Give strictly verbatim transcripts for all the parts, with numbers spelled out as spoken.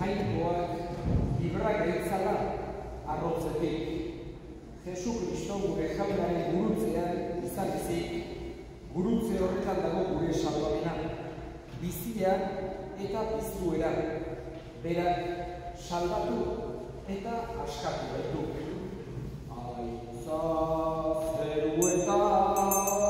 jainkoak libra gaitzala arrotzetik. Jesu Kristo gure jaunaren gurutzean izan ezik, gurutze horretan dago gure salbamena, bizia eta piztuera, berak salbatu eta askatu gaitu. Aitza zeruetan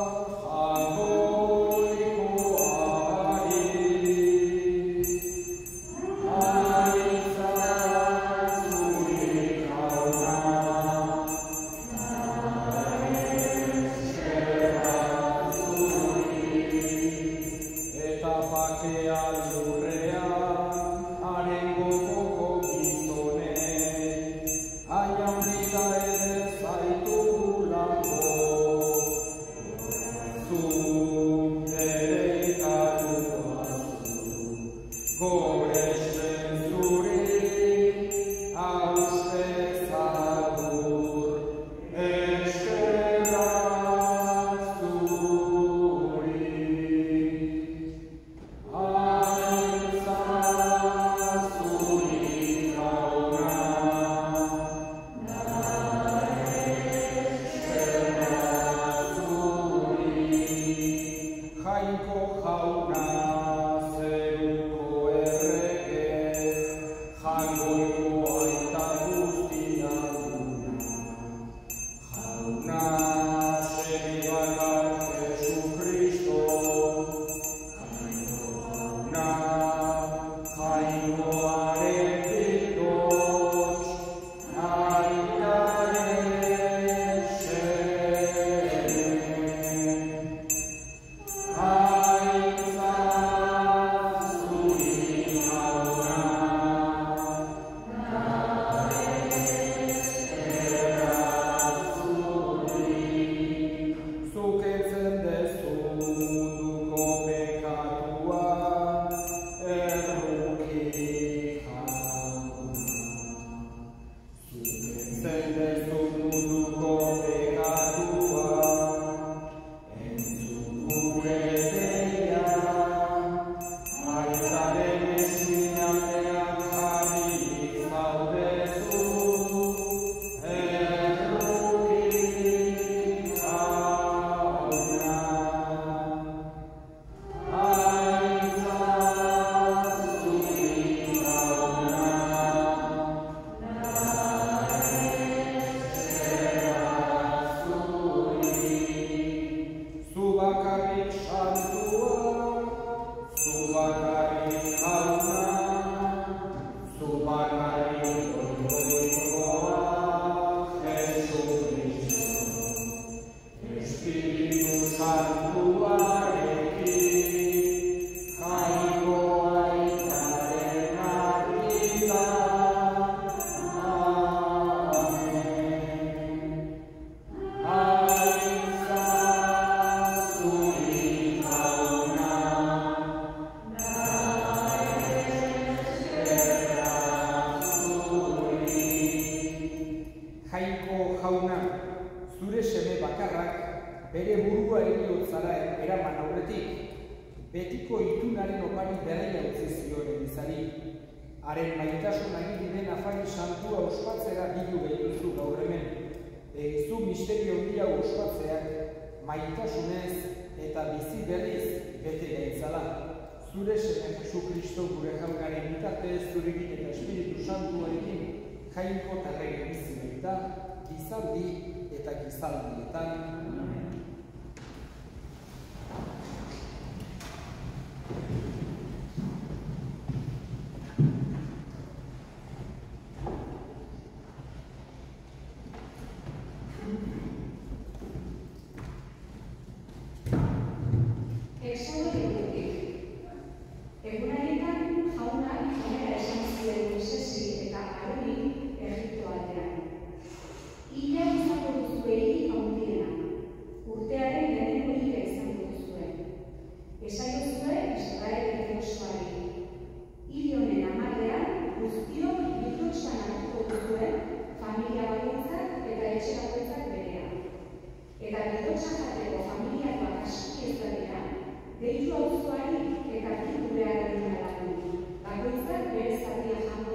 zure seme Jesu Kristo gure jaunaren bitartez zurekin eta Espiritu Santuarekin jainko eta errege bizi baita, gizaldi eta gizaldietan. Deitu auzoari eta bitu behar dira lagun. Bakoitzak bere zatia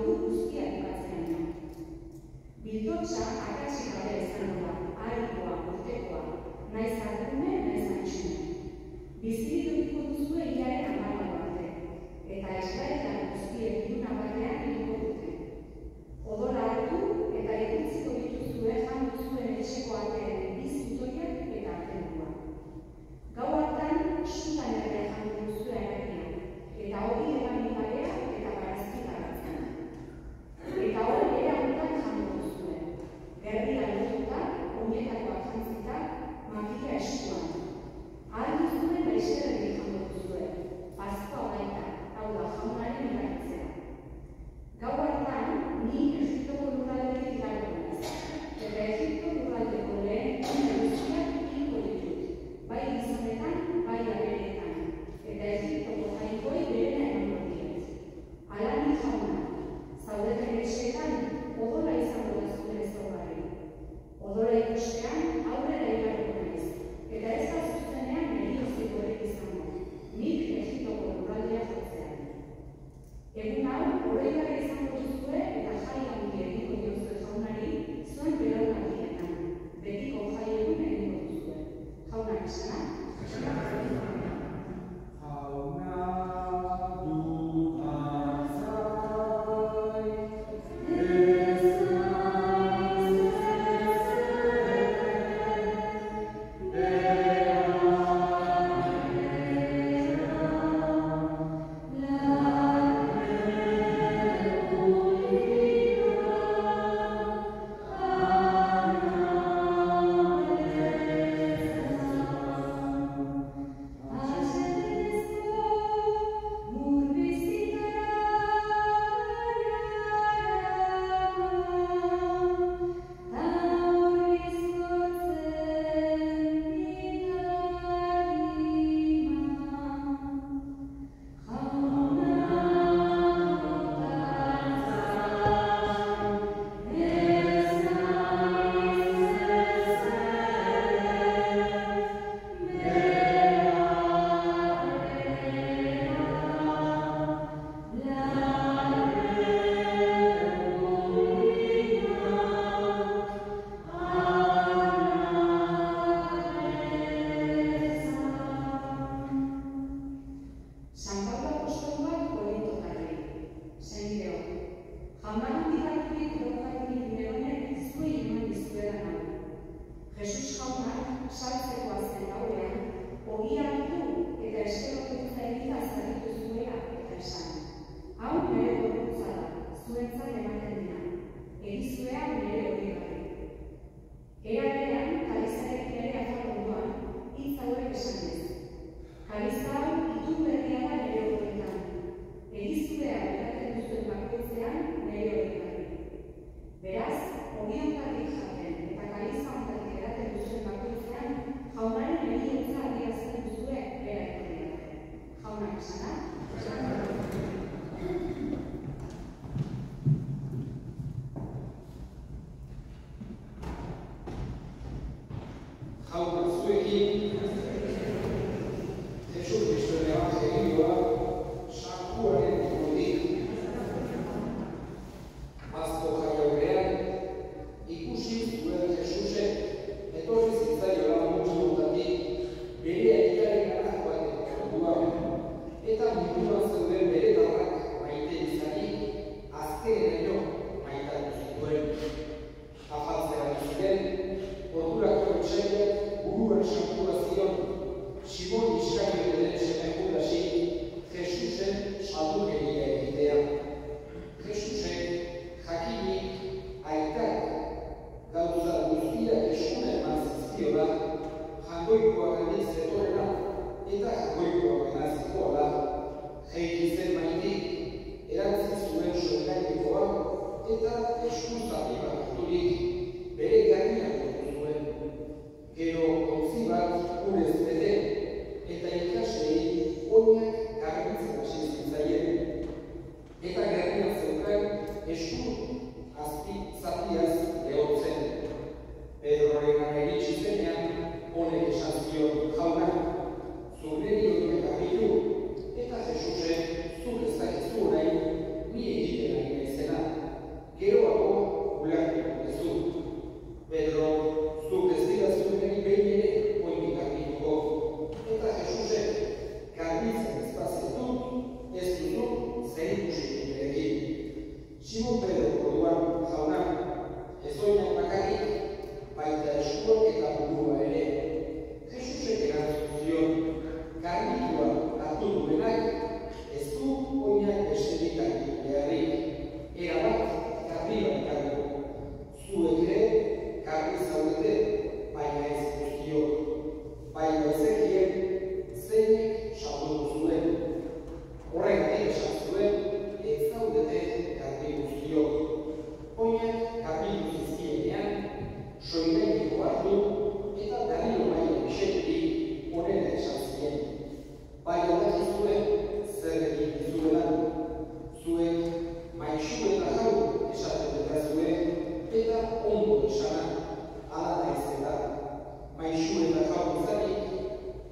oinak garbitzen hasi zitzaien. Eta gerrian zeukan esku azpi zatiaz lehortzen. Pedroren iritsi zenean, honek esan zion jauna, zurreri horiek abitu, eta Jesusen zuk ez dakizu orain, ni egiten ari naizena. Geroago ulertuko duzu. Pedro, zuk ez dira zurreri behin ere oinik arbituko. Eta Jesusen garbitzen ez bazitu, ez duzu zer ikusi nirekin. Simon Pedro orduan jauna, ez oinak bakarrik, baita eskuak eta burua ere. Jesusek erantzun zion, garbitua hartu duenak, ez du oinak besterik hartu beharrik. Erabat, garbi bakarrik. Zuek ere, garbi zaudete, baina ez guztiok. Baina ezekien, zeinek saldu zuen. Horregatik esan zuen, ez zaudete garbi guztiok. Oinak garbi guztienean, soilegiko hartu eta berriro maila bisetik onera esan zien. Bai horretik zuen, zer egin dizuelan. Zuek maixu eta jau esaten eta zuen, eta ondo esana, ala naiz eta maixu eta jau izanik,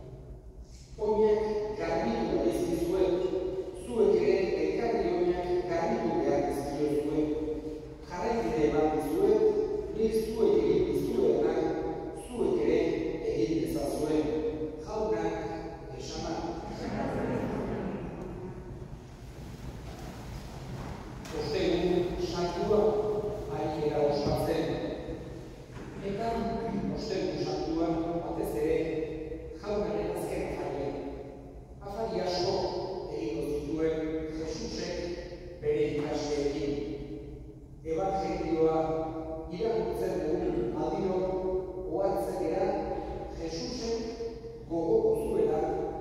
oinak garbitu da izkizuen, zuek ere elkarri oinak garbitu behar izkio zuen. Jarraikide eman dizuet, nik zuek egin dizuenak, zuek ere egin dezazuen. Jaunak esana. Ostegun santua ari era ospatzen. Eta ostegun santua batez ere jaunaren azken afarien. Afari asko egingo zituen Jesusek bere ikasleekin. Evangelioa irakurtzen dugun aldiro ohartzen gara Jesusen gogoko zuela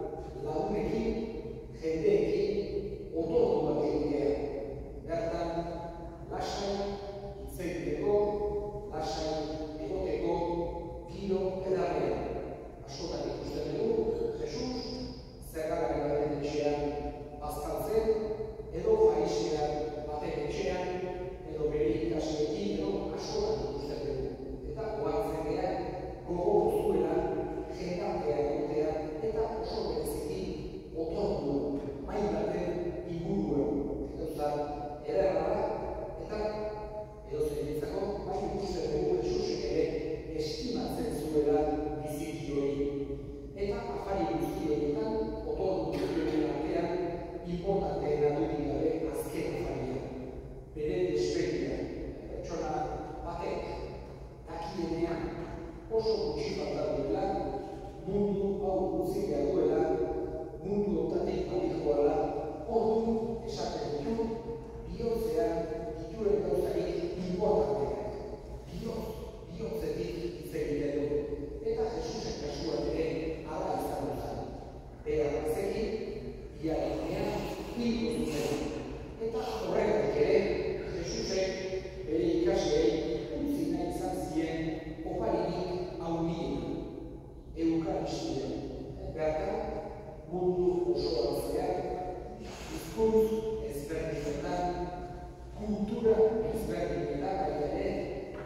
lagunekin, jendeekin, otorduak egitea. Bertan, lasai hitz egiteko, lasai egoteko, giro edarrean. Askotan ikusten dugu, Jesus zergaren baten etxean bazkaltzen, edo farisean baten etxean, edo bere ikasleekin, edo askotan ikusten dugu. Eta ohartzen gara, gogoko zuela, jendartea egotea, eta oso bereziki otordu, main baten inguruen. Eta ederra da, eta edo zeritzako, bai ikusten dugu Jesusek ere estimatzen zuela biziki hori. Eta afari guzti horietan, otordu guztien artean, importanteena dudik gabe azken afaria. Bere despegia, pertsona batek, dakienean, oso gutxi falta duela, mundu hau guzti behar duela, mundu ontatik hori joala, ordu esaten ditu, bihotzean dituen gauzarik importanteak. Bihotz, bihotzetik hitz egiten du. Eta Jesusen kasuan ere ala izan zen. Bera bazekin, biarenean hilko zuten. Eta horregatik ere, Jesusek bere ikasleei utzi nahi izan zien oparirik handiena. Eukaristia. Bertan, mundu osoan zehar, hizkuntz ezberdinetan, kultura ezberdinetan baita ere,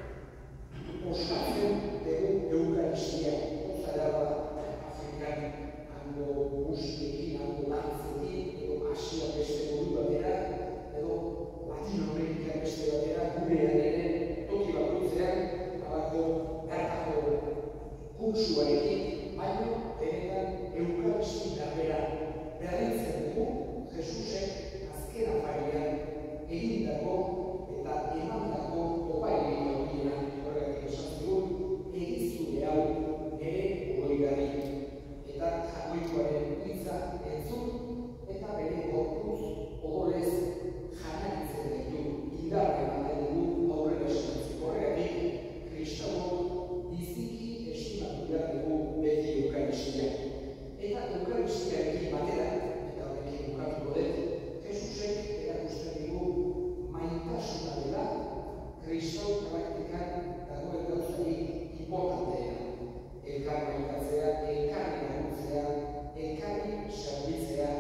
osatzen dugu Eukaristia. Zara da, Afrikan, hango musikekin, hango dantzekin, edo Asia beste modu batera, edo Latinoamerika beste batera, gurean ere, toki bakoitzean, abako bertako kursuarekin, baina benetan Eukaristia bera berritzen dugu Jesusek azken afarian egindako eta emandako opaile horiena horregatik esan dugu egizule hau ere oroigarri eta jakoikoaren hitza entzun eta bere gorputz odolez janaritzen ditu indarra ematen dugu aurrera esatzen horregatik kristau biziki estimatu behar dugu beti Eukaristia. Eta Eukaristiarekin batera, eta horrekin bukatuko dut, Jesusek erakusten digu maitasuna dela, kristau praktikan dagoen gauzarik importantea. Elkar maitatzea, elkarri laguntzea, elkarri serbitzea,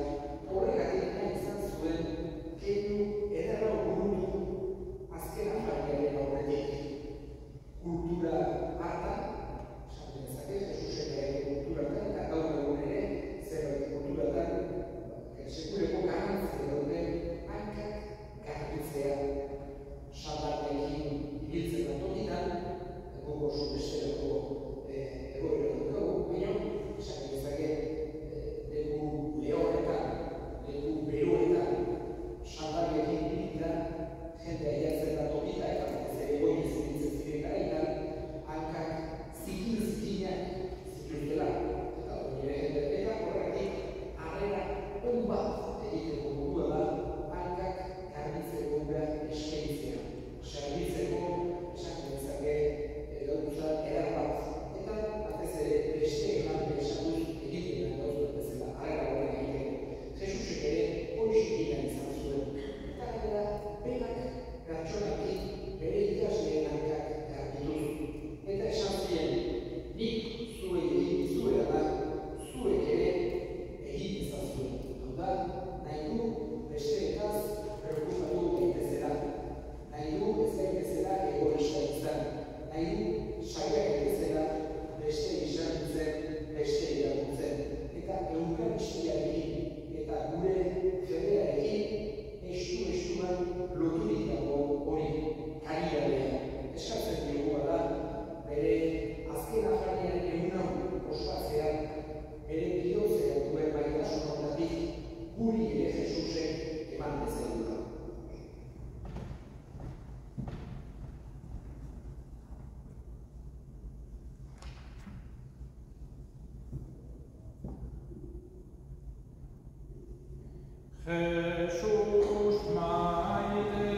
Jesus maite,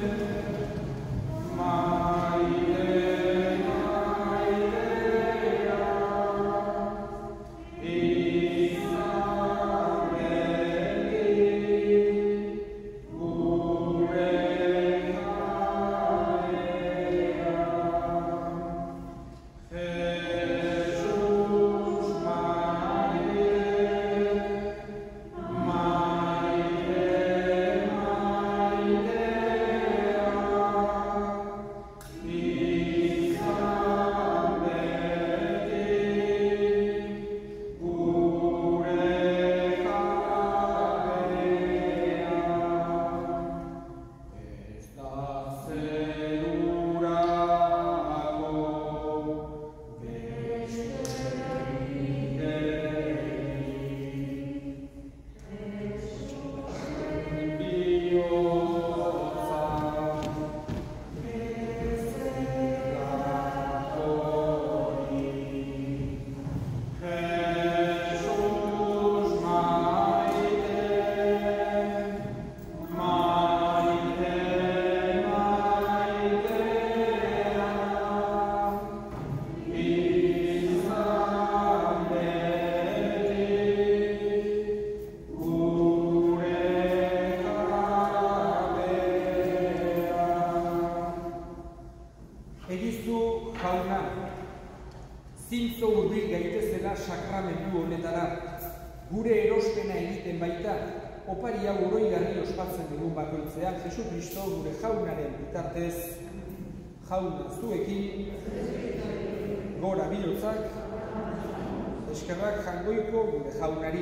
maite, maitea, Isabeli, gure Egizu jauna, zintzo hurbil gaitezela sakramentu honetara, gure erospena egiten baita, opari hau oroigarri ospatzen dugun bakoitzean, Jesu Kristo gure jaunaren bitartez, jauna zuekin, gora bihotzak, eskerrak jangoiko gure jaunari.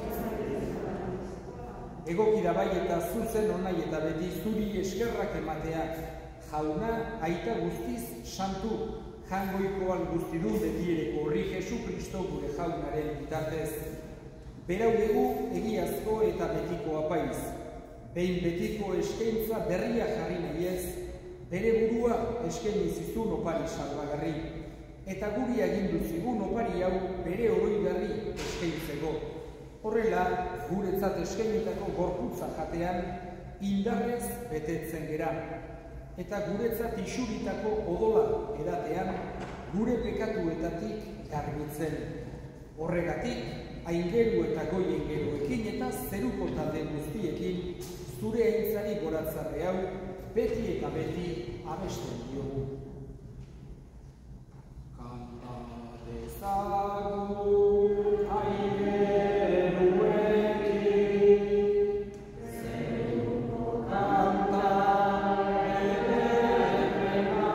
Egokira bai eta zuzen onai eta beti zuri eskerrak ematea, jauna aita guztiz santu, jangoikoan guztidu betiereko horri Jesu Kristo gure jaunaren bitartez. Berau dugu egiazko eta betiko apaiz, behin betiko eskaintza berria jarri nahiez, bere burua eskaini zizun opari salbagarri, eta guri agindu zigun opari hau bere oroigarri eskaintzeko. Horrela, guretzat eskainitako gorputza jatean, indarrez betetzen gera, eta guretzat isuritako odola edatean, gure pekatuetatik garbitzen. Horregatik, aingeru eta goiengeruekin eta zeruko talde guztiekin, zure aintzari goratzarre hau, beti eta beti abesten diogu. Kanta dezagun aingeruekin, zeruko kanta ederrena,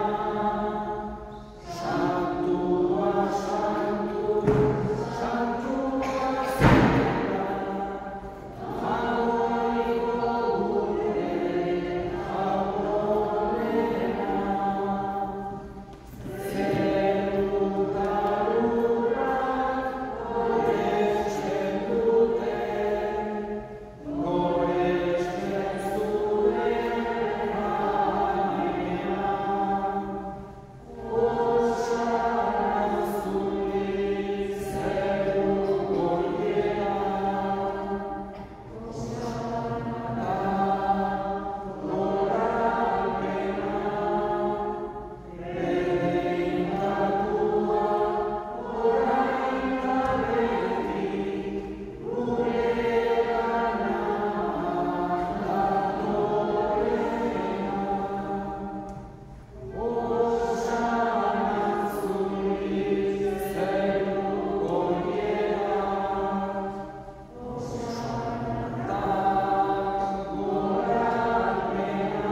santua, santu, santua zera, jagoiko gure jagonena, zeruta lurrak goresten duten, goresten zuen manera, osana zuri zeru goiera, osana gorapena, behintatua orain ta beti, gure gana datorrena. Osana zuri zeru goiera, osana gorapena,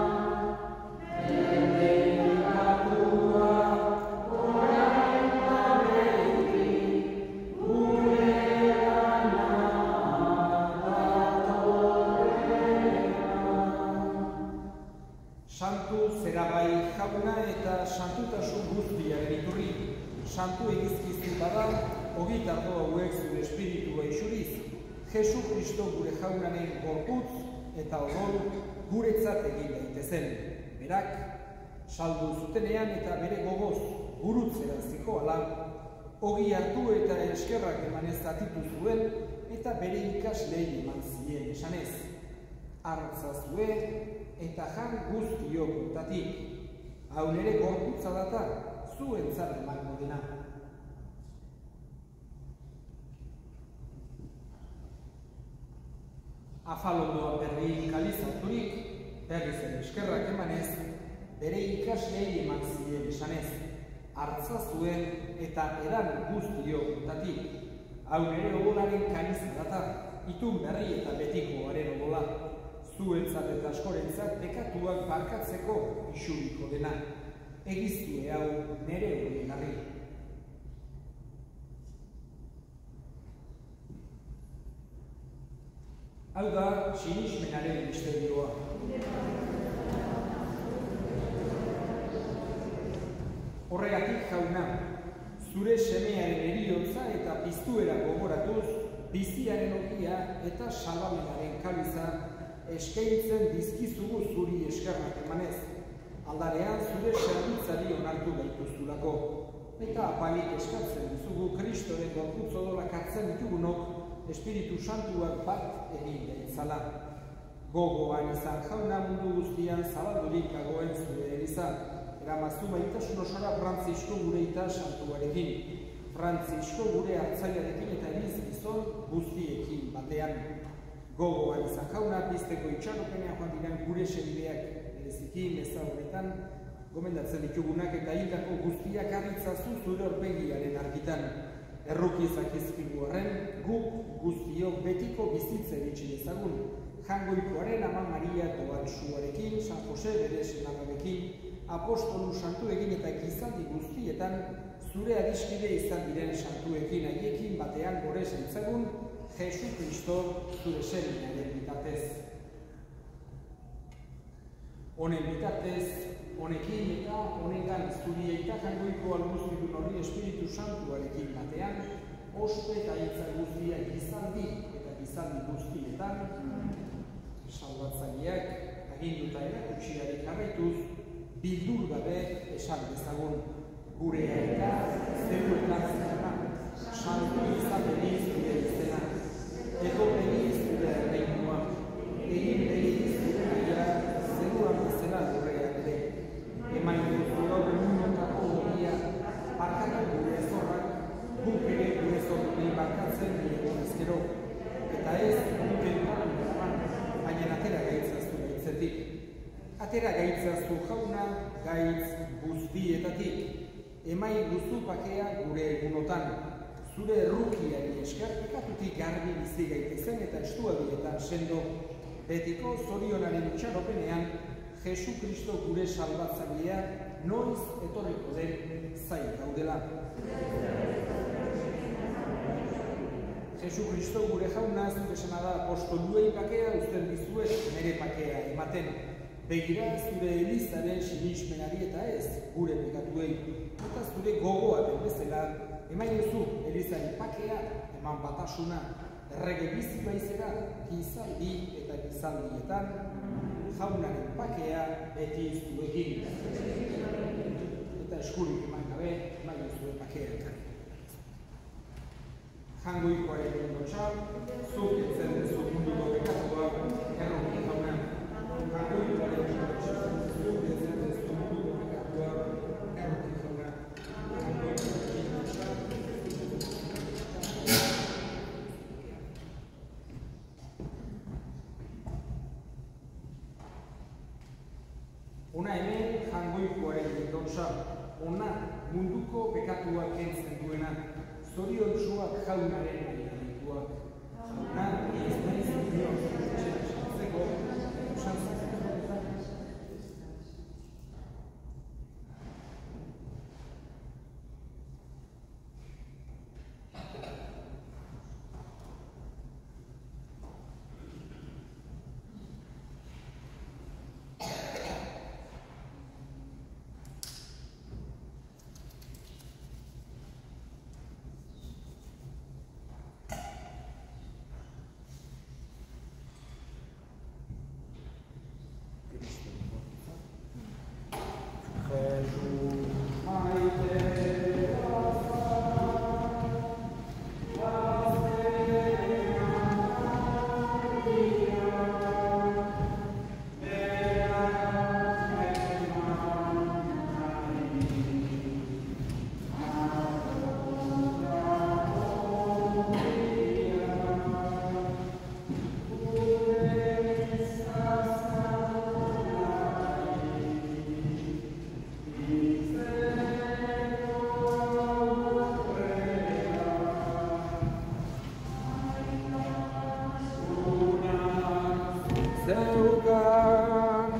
behintatua orain ta beti, gure gana datorrena. Santu zerabai jauna eta santutasun guztiaren iturri, santu egizkiztu bada, ogitardo hauek zure espiritua isuriz, Jesu Kristo gure jaunaren gorputz eta odol guretzat egin daitezen. Berak, saldu zutenean eta bere gogoz gurutzera zikoala, ogi hartu eta eskerrak emanez zatitu zuen eta bere ikaslei eman zien. zien esanez. Hartzazue eta jan guztiok hontatik. Hau nere gorputza data, zuentzat emango dena. Afalondoa berri kalizaturik, berriz ere eskerrak emanez, bere ikaslei eman zien esanez. Hartzazuen eta edan guztiok hontatik. Hau nere odolaren kaniza data, itun berri eta betikoaren odola. Zuentzat eta askorentzat bekatuak barkatzeko isuriko dena. Egiztue hau nere hori garri. Hau da, sinismenaren misterioa. Horregatik jauna, zure semearen eriotza eta piztuera gogoratuz, biziaren ogia eta salamenaren kaliza eskaintzen dizkizugu zuri eskerrak emanez. Aldarean zure zerbitzari onartu gaituzulako. Eta apalik eskatzen dizugu Kristoren gorputz odolak hartzen ditugunok Espiritu Santuak bat egin daitzala. Gogoan izan jauna mundu guztian zabaldurik dagoen zure eliza. Eramazu maitasun osora Frantzisko gure ita santuarekin. Frantzisko gure hartzaiarekin eta eriz gizon guztiekin batean. Gogoan izan jauna pizteko itxaropenean joan diren gure sendideak bereziki meza horretan gomendatzen ditugunak eta hildako guztiak arritzazu zure orpegiaren argitan. Errukizak izkigu horren, guk guztiok betiko bizitza eritxe dezagun. Jangoikoaren ama Maria Doatsuarekin, San Jose bere senarrarekin, apostolu santuekin eta gizaldi guztietan, zure adiskide izan diren santuekin haiekin batean gore zaitzagun, Jesu Kristo zure seminaren bitartez. Honen bitartez, honekin eta honengan zuri eta jangoiko alguztidun horri Espiritu Santuarekin batean, ospe eta hitza guztia gizaldi eta gizaldi guztietan, salbatzaileak aginduta erakutsiari jarraituz, bildur gabe esan dezagun. Gure eta zeu ekartzena, santu izan beniz zure izena, edo beniz zure erreinua, egin beniz zure naia, zeruan bezala lurrean ere. Eman duzu gaur egunotako horia, barkatu gure zorrak, guk ere gure zorrei barkatzen egon ezkero, eta ez guk entzatu daraman, baina atera gaitzaztu gaitzetik. Atera gaitzaztu jauna gaitz guztietatik. Emai guzu pakea gure egunotan, zure errukiari esker pekatutik garbi bizi gaitezen eta estuadietan sendo, betiko zorionaren itxaropenean, Jesu Kristo gure salbatzailea noiz etorriko den zai gaudela. Jesu Kristo gure jauna zure esana da apostoluei pakea uzten dizuet nere pakea ematen. Begira zure elizaren sinismenari eta ez gure pekatuei, eta zure gogoa den bezala, eman duzu elizari pakea, eman batasuna, errege bizi baizera, gizaldi eta gizaldietan, jaunaren pakea beti zuekin. Eta eskurik eman gabe, eman duzu pakea ekarri. Jangoikoaren ondotxa, zuk etzen duzu munduko pekatua, erroki jauna. Jangoikoaren ondotxa, zuk etzen duzu munduko pekatua, erroki jauna. Jangoikoaren ondotxa. Ona hemen jangoikoaren ondotxa, ona munduko pekatua kentzen duena, zoriontsuak jaunaren egituak. Jauna, ez nahi zurion, esantzeko, esantzeko. zeukan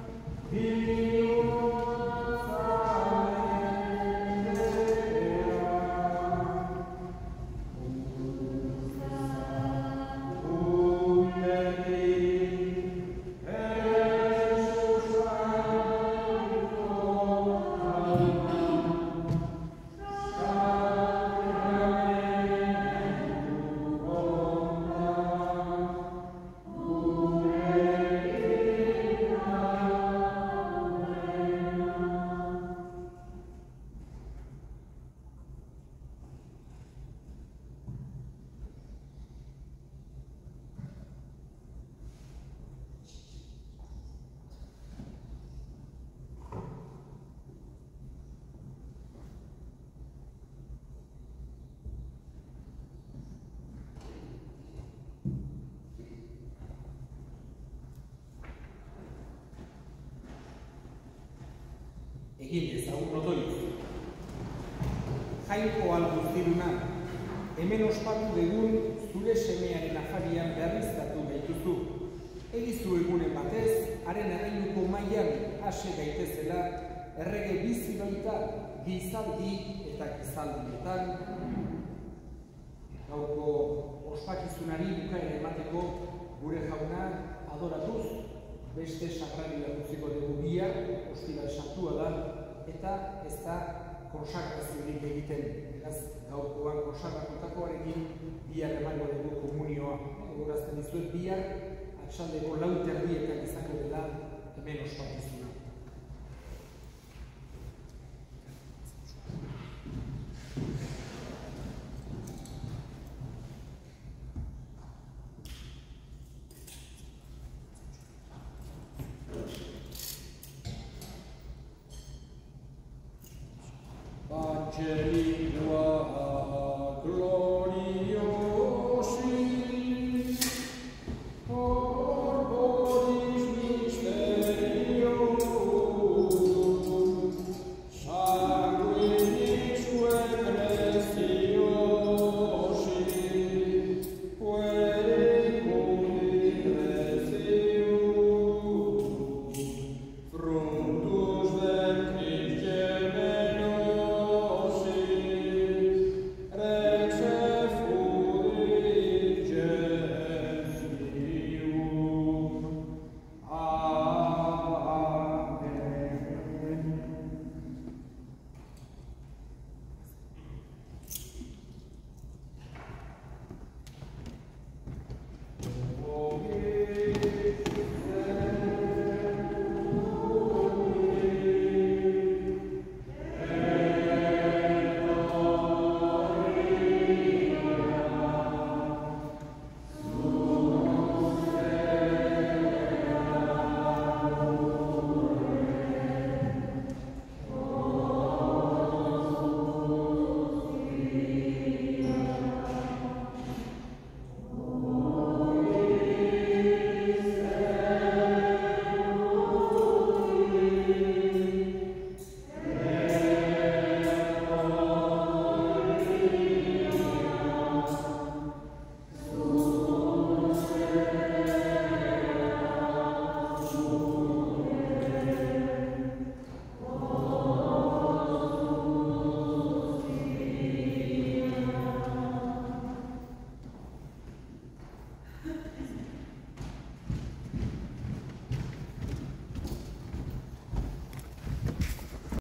egin dezagun otoitz. Jainko alguztiruna, hemen ospatu degun zure semearen afarian berriztatu gaituzu. Egizu egunen batez, haren erreinuko mailan hase gaitezela, errege bizi baita gizaldi eta gizaldietan. Gauko ospakizunari bukaera emateko gure jauna adoratuz, beste sakraria utziko dugu bihar, ostiral santua da, eta ez da konsagraziorik egiten. Beraz, gaurkoan konsagratutakoarekin bihar emango dugu komunioa. Gogorazten dizuet bihar, atxaldeko lau terdietan izango dela hemen ospakizuna. Angeli